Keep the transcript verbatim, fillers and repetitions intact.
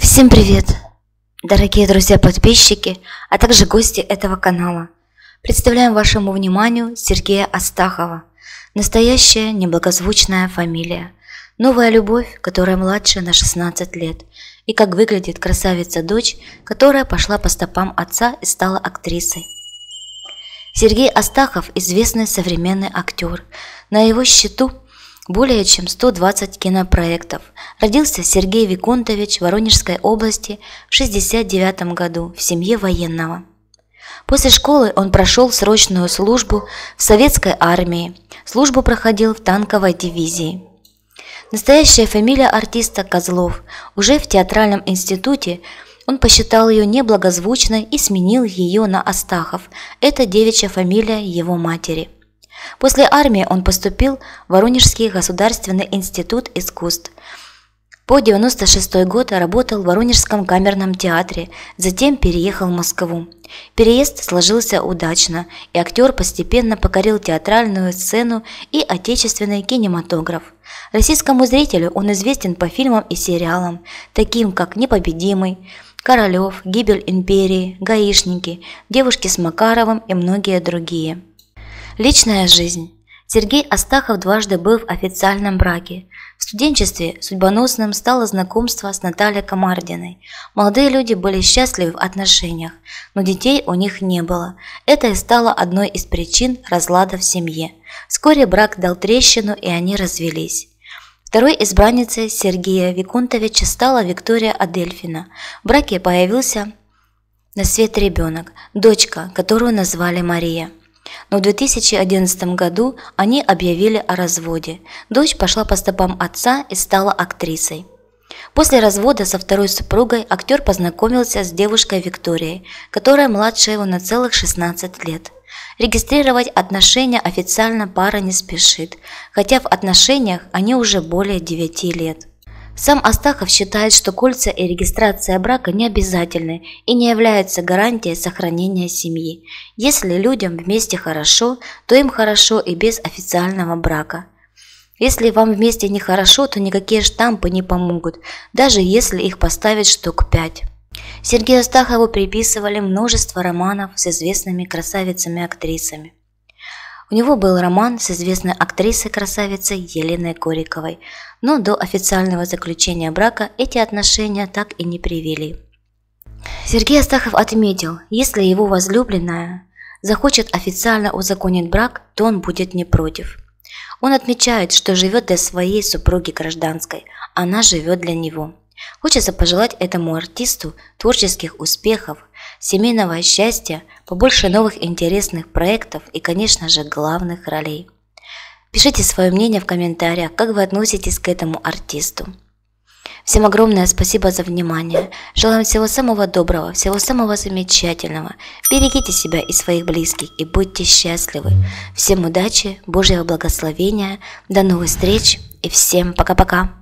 Всем привет, дорогие друзья-подписчики, а также гости этого канала. Представляем вашему вниманию Сергея Астахова. Настоящая неблагозвучная фамилия. Новая любовь, которая младше на шестнадцать лет. И как выглядит красавица-дочь, которая пошла по стопам отца и стала актрисой. Сергей Астахов – известный современный актер. На его счету более чем сто двадцать кинопроектов. Родился Сергей Виконтович в Воронежской области в шестьдесят девятом году в семье военного. После школы он прошел срочную службу в советской армии. Службу проходил в танковой дивизии. Настоящая фамилия артиста Козлов. Уже в театральном институте он посчитал ее неблагозвучной и сменил ее на Астахов. Это девичья фамилия его матери. После армии он поступил в Воронежский государственный институт искусств. По девяносто шестой год работал в Воронежском камерном театре, затем переехал в Москву. Переезд сложился удачно, и актер постепенно покорил театральную сцену и отечественный кинематограф. Российскому зрителю он известен по фильмам и сериалам, таким как «Непобедимый», «Королев», «Гибель империи», «Гаишники», «Девушки с Макаровым» и многие другие. Личная жизнь. Сергей Астахов дважды был в официальном браке. В студенчестве судьбоносным стало знакомство с Натальей Комардиной. Молодые люди были счастливы в отношениях, но детей у них не было. Это и стало одной из причин разлада в семье. Вскоре брак дал трещину, и они развелись. Второй избранницей Сергея Виконтовича стала Виктория Адельфина. В браке появился на свет ребенок, дочка, которую назвали Мария. Но в две тысячи одиннадцатом году они объявили о разводе. Дочь пошла по стопам отца и стала актрисой. После развода со второй супругой актер познакомился с девушкой Викторией, которая младше его на целых шестнадцать лет. Регистрировать отношения официально пара не спешит, хотя в отношениях они уже более девяти лет. Сам Астахов считает, что кольца и регистрация брака не обязательны и не являются гарантией сохранения семьи. Если людям вместе хорошо, то им хорошо и без официального брака. Если вам вместе нехорошо, то никакие штампы не помогут, даже если их поставить штук пять. Сергею Астахову приписывали множество романов с известными красавицами-актрисами. У него был роман с известной актрисой-красавицей Еленой Кориковой, но до официального заключения брака эти отношения так и не привели. Сергей Астахов отметил, если его возлюбленная захочет официально узаконить брак, то он будет не против. Он отмечает, что живет для своей супруги гражданской, она живет для него. Хочется пожелать этому артисту творческих успехов, семейного счастья, побольше новых интересных проектов и, конечно же, главных ролей. Пишите свое мнение в комментариях, как вы относитесь к этому артисту. Всем огромное спасибо за внимание. Желаем всего самого доброго, всего самого замечательного. Берегите себя и своих близких и будьте счастливы. Всем удачи, Божьего благословения, до новых встреч и всем пока-пока.